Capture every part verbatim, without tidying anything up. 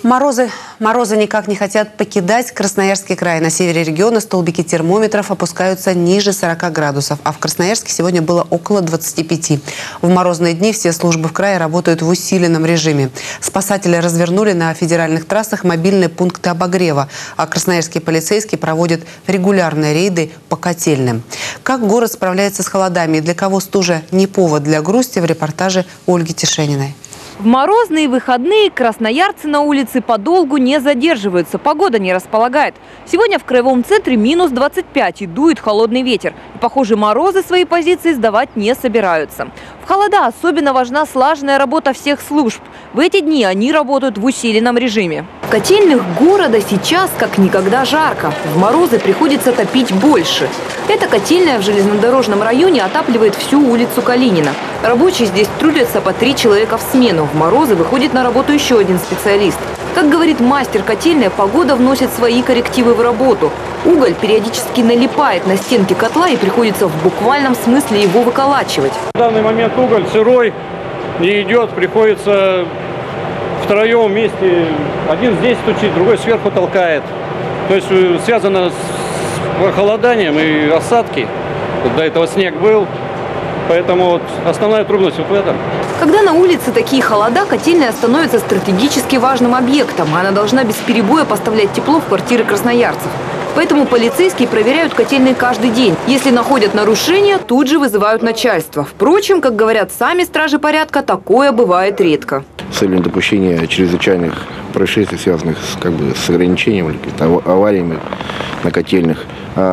Морозы, морозы никак не хотят покидать Красноярский край. На севере региона столбики термометров опускаются ниже сорока градусов, а в Красноярске сегодня было около двадцати пяти. В морозные дни все службы в крае работают в усиленном режиме. Спасатели развернули на федеральных трассах мобильные пункты обогрева, а красноярские полицейские проводят регулярные рейды по котельным. Как город справляется с холодами и для кого стужа не повод для грусти, в репортаже Ольги Тишениной. В морозные выходные красноярцы на улице подолгу не задерживаются. Погода не располагает. Сегодня в краевом центре минус двадцать пять и дует холодный ветер. И, похоже, морозы свои позиции сдавать не собираются. В холода особенно важна слаженная работа всех служб. В эти дни они работают в усиленном режиме. В котельных города сейчас как никогда жарко. В морозы приходится топить больше. Эта котельная в железнодорожном районе отапливает всю улицу Калинина. Рабочие здесь трудятся по три человека в смену. В морозы выходит на работу еще один специалист. Как говорит мастер котельной, погода вносит свои коррективы в работу. Уголь периодически налипает на стенки котла и приходится в буквальном смысле его выколачивать. В данный момент уголь сырой, не идет, приходится втроем вместе. Один здесь стучит, другой сверху толкает. То есть связано с похолоданием и осадки. Вот до этого снег был. Поэтому вот основная трудность вот в этом. Когда на улице такие холода, котельная становится стратегически важным объектом. Она должна без перебоя поставлять тепло в квартиры красноярцев. Поэтому полицейские проверяют котельные каждый день. Если находят нарушения, тут же вызывают начальство. Впрочем, как говорят сами стражи порядка, такое бывает редко. С целью недопущения чрезвычайных происшествий, связанных с, как бы, с ограничением или какими-то авариями на котельных,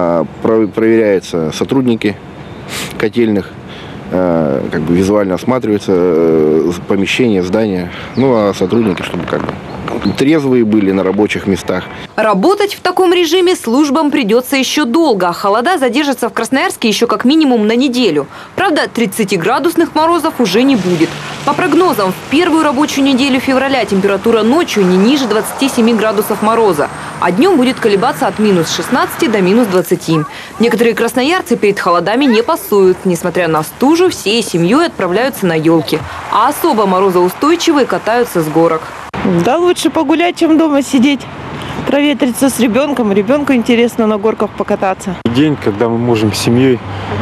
проверяются сотрудники котельных. Как бы визуально осматривается помещение, здание, ну а сотрудники, чтобы как бы трезвые были на рабочих местах. Работать в таком режиме службам придется еще долго, а холода задержатся в Красноярске еще как минимум на неделю. Правда, тридцатиградусных морозов уже не будет. По прогнозам, в первую рабочую неделю февраля температура ночью не ниже двадцати семи градусов мороза, а днем будет колебаться от минус шестнадцати до минус двадцати. Некоторые красноярцы перед холодами не пасуют. Несмотря на стужу, всей семьей отправляются на елки, а особо морозоустойчивые катаются с горок. Да, лучше погулять, чем дома сидеть, проветриться с ребенком. Ребенку интересно на горках покататься. День, когда мы можем с семьей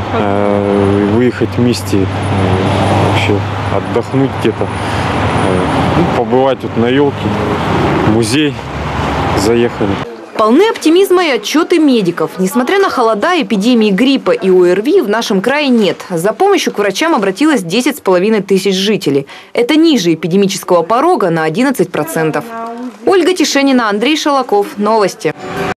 э, выехать вместе, э, вообще отдохнуть где-то, э, ну, побывать вот на елке, музей заехали. Полны оптимизма и отчеты медиков. Несмотря на холода, эпидемии гриппа и ОРВИ в нашем крае нет. За помощью к врачам обратилось десять с половиной тысяч жителей. Это ниже эпидемического порога на одиннадцать процентов. Ольга Тишенина, Андрей Шалаков. Новости.